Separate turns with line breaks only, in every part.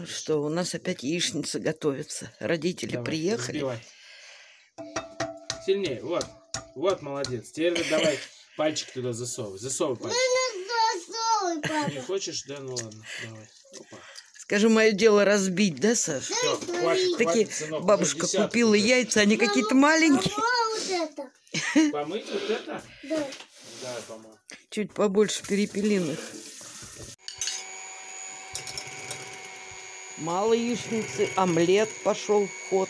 Ну что, у нас опять яичница готовится. Родители приехали.
Разбивай. Сильнее, вот. Вот, молодец. Теперь давай пальчик туда засовывай. Засовывай пальчик. Не хочешь? Да, ну ладно, давай. Опа.
Скажи, мое дело разбить, да, Саш?
Все, хватит,
Такие
хватит, сынок,
бабушка купила яйца, они какие-то маленькие.
Помыть вот это?
Да.
Да, помою.
Чуть побольше перепелиных. Мало яичницы, омлет пошел в ход.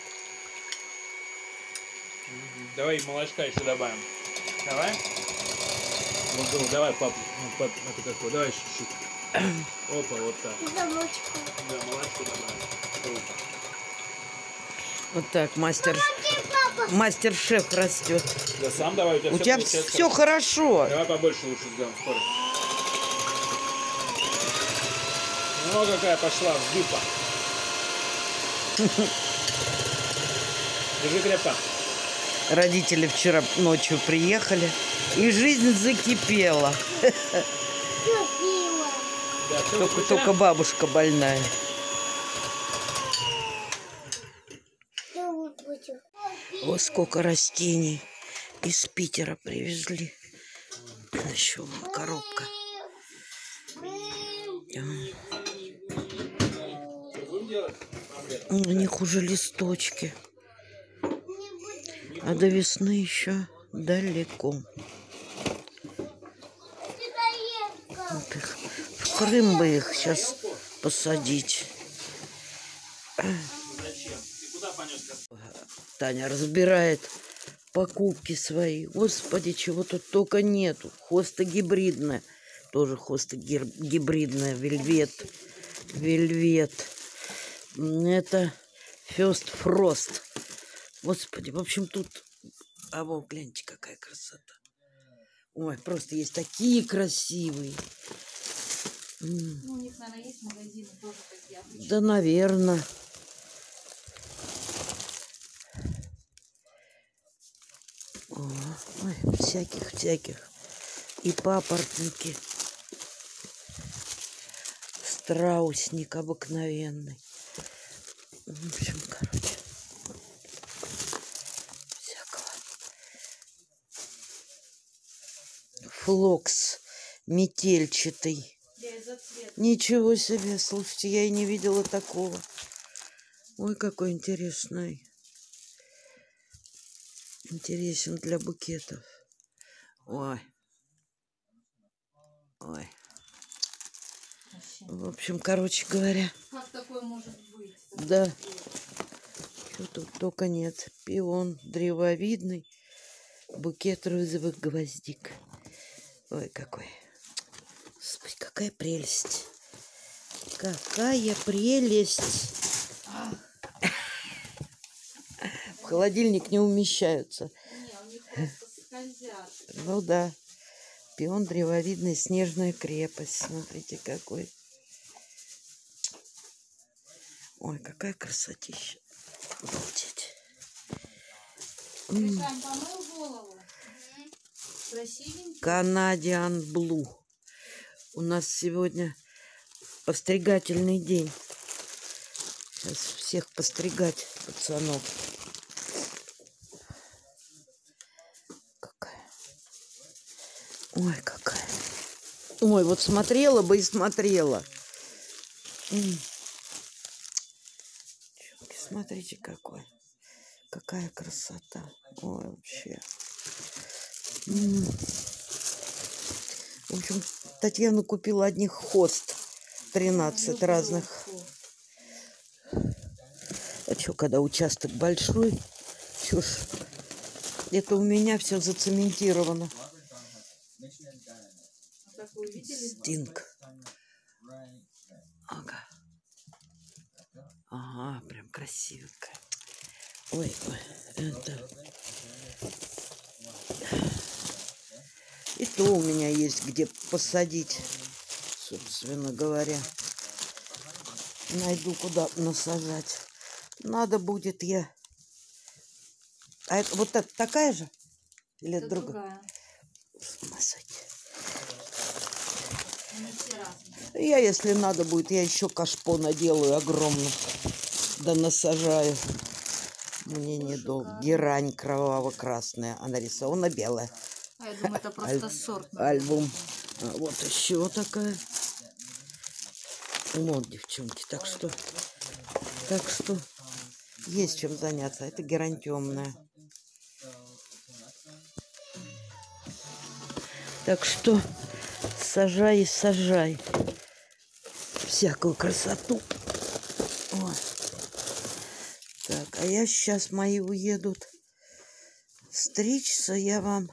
Давай молочка еще добавим. Давай. Вот, давай, пап. Ну, это какое? Давай чуть-чуть. Опа, вот так.
Это молочко.
Да, молочко добавим. Круто.
Вот так, мастер-шеф растет.
Да сам давай,
У тебя все хорошо.
Давай побольше лучше сделаем, скорость. Ну, какая пошла взбита. Держи крепко.
Родители вчера ночью приехали, и жизнь закипела.
Да,
Только бабушка больная. О, сколько растений из Питера привезли. Еще вон коробка. У них уже листочки. А до весны еще далеко. Вот их. В Крым бы их сейчас посадить. Таня разбирает покупки свои. Господи, чего тут только нету. Хоста гибридная. Тоже хоста гибридная. Вельвет. Это First Frost. Господи, в общем, тут... А вот, гляньте, какая красота. Ой, просто есть такие красивые.
Ну, у них, наверное, есть магазины тоже такие обычные.
Да, наверное. Ой, всяких. И папоротники. Страусник обыкновенный. В общем, короче. Всякого. Флокс метельчатый. Ничего себе, слушайте, я и не видела такого. Ой, какой интересный. Интересен для букетов. Ой. В общем, короче говоря.
Как такое может быть?
Да. Что тут только нет. Пион древовидный. Букет розовых гвоздик. Ой, какой. Господи, какая прелесть. Какая прелесть. В холодильник не умещаются.
Не, у них просто скользят.
Ну да. Пион древовидный, снежная крепость. Смотрите, какой. Ой, какая красотища. Обалдеть.
Пришань, помыл голову? Красивенький.
Canadian Blue. У нас сегодня постригательный день. Сейчас всех постригать, пацанов. Какая. Ой, какая. Ой, вот смотрела бы и смотрела. Смотрите, какой. Какая красота. Ой, вообще. В общем, Татьяна купила одних хост. 13 разных. А что, когда участок большой, что ж, это у меня все зацементировано. Стинг. Ага, прям красивенькая. Ой, это... И то у меня есть где посадить, собственно говоря. Найду, куда насажать. Надо будет я... А это вот это такая же? Или это другая?
Они все разные.
Я, если надо будет, я еще кашпо наделаю огромно. Да насажаю. Мне недолго. Герань кроваво-красная, а нарисована белая.
А я думаю, это просто сорт.
Альбом. А вот еще такая. Вот, девчонки, так что есть чем заняться. Это герань темная. Так что сажай и сажай всякую красоту. Вот. Так, а я сейчас, мои уедут стричься, я вам...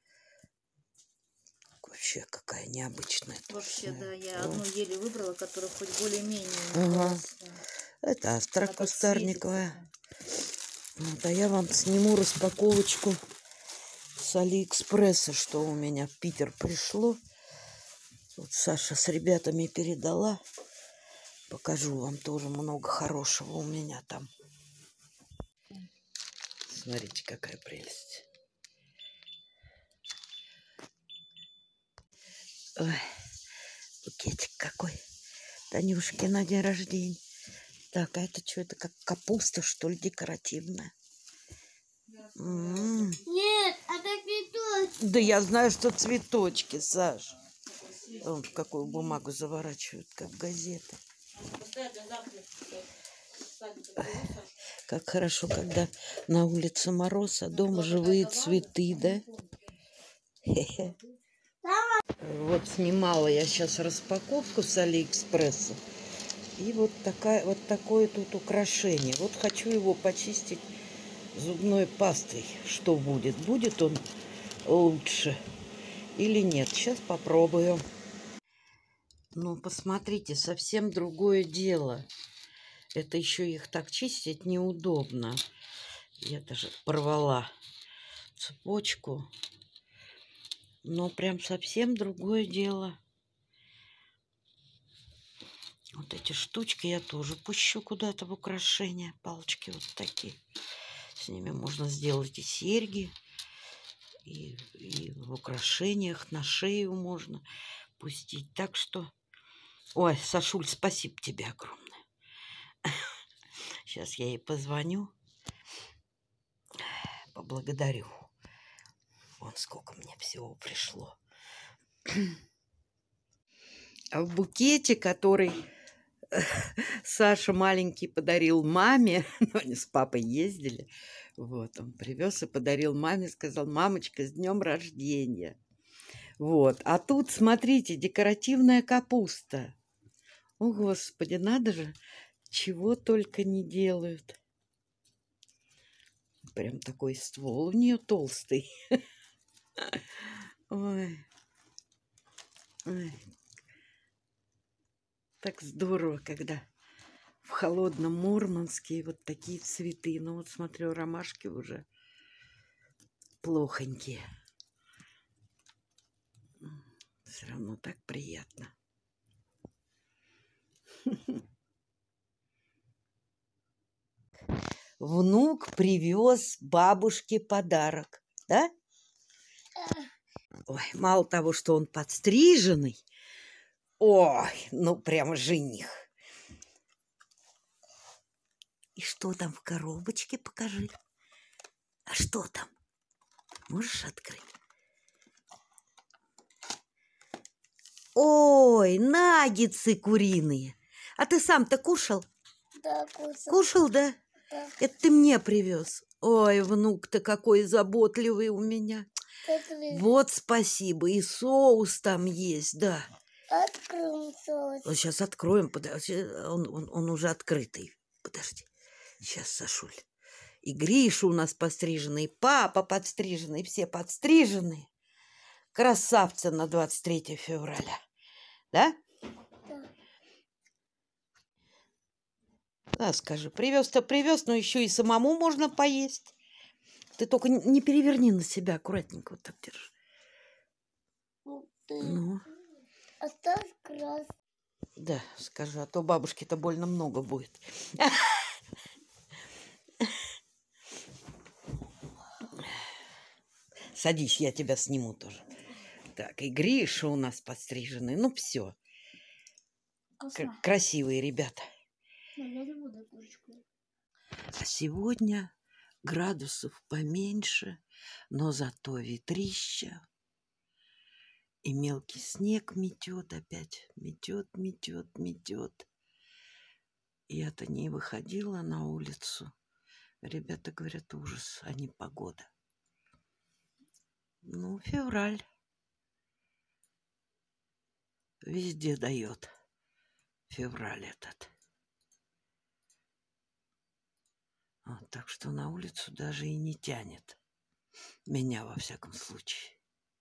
Вообще, какая необычная.
Вообще,
тушная.
да, я одну еле выбрала, которая хоть более-менее.
Ага. Это острокустарниковая. Вот, а я вам сниму распаковочку с Алиэкспресса, что у меня в Питер пришло. Вот Саша с ребятами передала. Покажу вам тоже много хорошего у меня там. Смотрите, какая прелесть. Ой, букетик какой. Танюшке на день рождения. Так, а это что? Это как капуста, что ли, декоративная?
Нет, это цветочки.
Да я знаю, что цветочки, Саш. Вон в какую бумагу заворачивают, как газеты. Как хорошо, когда на улице мороз, а дома живые цветы, да? Вот снимала я сейчас распаковку с Алиэкспресса. И вот такое тут украшение. Вот хочу его почистить зубной пастой. Что будет? Будет он лучше или нет? Сейчас попробую. Ну, посмотрите, совсем другое дело. Это еще их так чистить неудобно. Я даже порвала цепочку. Но прям совсем другое дело. Вот эти штучки я тоже пущу куда-то в украшения. Палочки вот такие. С ними можно сделать и серьги, и в украшениях на шею можно пустить. Так что... Ой, Сашуль, спасибо тебе огромное. Сейчас я ей позвоню. Поблагодарю. Вон сколько мне всего пришло. А в букете, который Саша маленький подарил маме, ну, они с папой ездили, вот, он привез и подарил маме, сказал: мамочка, с днем рождения. Вот, а тут, смотрите, декоративная капуста. О, Господи, надо же, чего только не делают. Прям такой ствол у нее толстый. Ой. Ой. Так здорово, когда в холодном Мурманске вот такие цветы. Ну вот смотрю, ромашки уже плохонькие. Все равно так приятно. Внук привез бабушке подарок, да? Ой, мало того, что он подстриженный, ой, ну прямо жених. И что там в коробочке, покажи. А что там? Можешь открыть? Ой, наггетсы куриные. А ты сам-то кушал?
Да, кушал.
Кушал, да?
Да.
Это ты мне привез. Ой, внук-то какой заботливый у меня. Вот спасибо. И соус там есть, да.
Откроем соус.
Вот сейчас откроем. Подожди, он уже открытый. Подожди. Сейчас, Сашуль. И Гриша у нас подстриженный, и папа подстриженный, все подстриженные. Красавцы на 23 февраля. Да?
Да.
Да, скажи, привез-то привез, но еще и самому можно поесть. Ты только не переверни на себя, аккуратненько вот так держи. Ну,
Осталось красный.
да, скажи, а то бабушке-то больно много будет. Садись, я тебя сниму тоже. Так, и Гриша у нас подстриженный. Ну, все.
Вкусно.
Красивые ребята.
Я не буду курочку.
А сегодня градусов поменьше, но зато ветрища. И мелкий снег метет опять. Метет, метет, метет. Я-то не выходила на улицу. Ребята говорят, ужас, а не погода. Ну, февраль. Везде дает февраль этот. Вот, так что на улицу даже и не тянет. Меня, во всяком случае.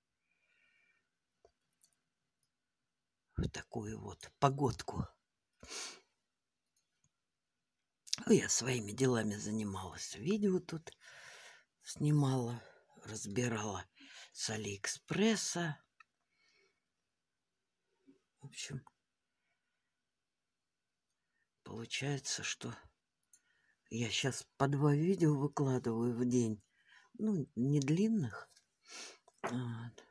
В такую вот погодку. Я своими делами занималась. Видео тут снимала, разбирала с Алиэкспресса. В общем, получается, что я сейчас по 2 видео выкладываю в день. Ну, не длинных. Вот.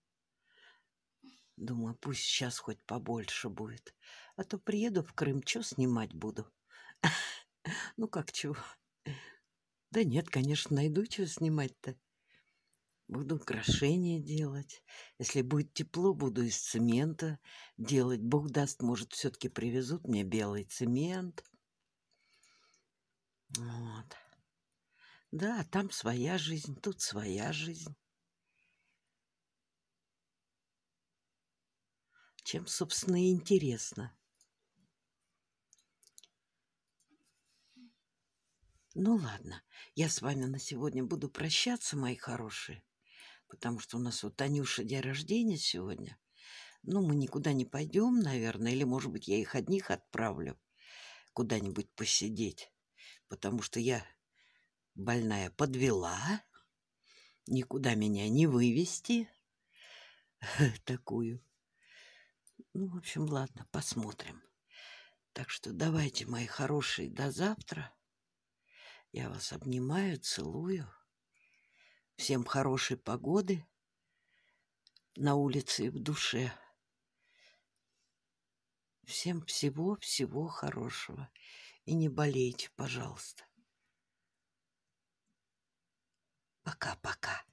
Думаю, пусть сейчас хоть побольше будет. А то приеду в Крым, что снимать буду? Ну, как чего? Да нет, конечно, найду, что снимать-то. Буду украшения делать. Если будет тепло, буду из цемента делать. Бог даст, может, все-таки привезут мне белый цемент. Вот. Да, там своя жизнь, тут своя жизнь. Чем, собственно, и интересно. Ну ладно, я с вами на сегодня буду прощаться, мои хорошие, потому что у нас вот Танюша день рождения сегодня. Ну, мы никуда не пойдем, наверное, или, может быть, я их одних отправлю куда-нибудь посидеть, потому что я больная подвела, никуда меня не вывести такую. Ну, в общем, ладно, посмотрим. Так что давайте, мои хорошие, до завтра. Я вас обнимаю, целую. Всем хорошей погоды на улице и в душе. Всем всего-всего хорошего. И не болейте, пожалуйста. Пока-пока.